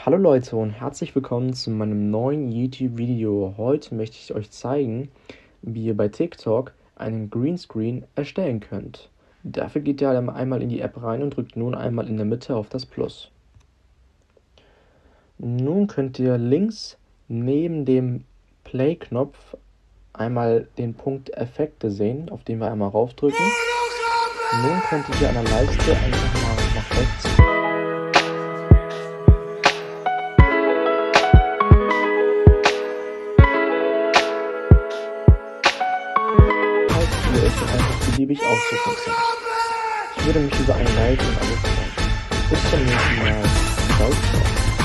Hallo Leute und herzlich willkommen zu meinem neuen YouTube-Video. Heute möchte ich euch zeigen, wie ihr bei TikTok einen Greenscreen erstellen könnt. Dafür geht ihr einmal in die App rein und drückt nun einmal in der Mitte auf das Plus. Nun könnt ihr links neben dem Play-Knopf einmal den Punkt Effekte sehen, auf den wir einmal raufdrücken. Nun könnt ihr hier an der Leiste einfach mal nach rechts ihr es einfach beliebig aussuchen könnt. Ich würde mich über ein Like und Abo freuen. Bis zum nächsten Mal. Ciao, ciao.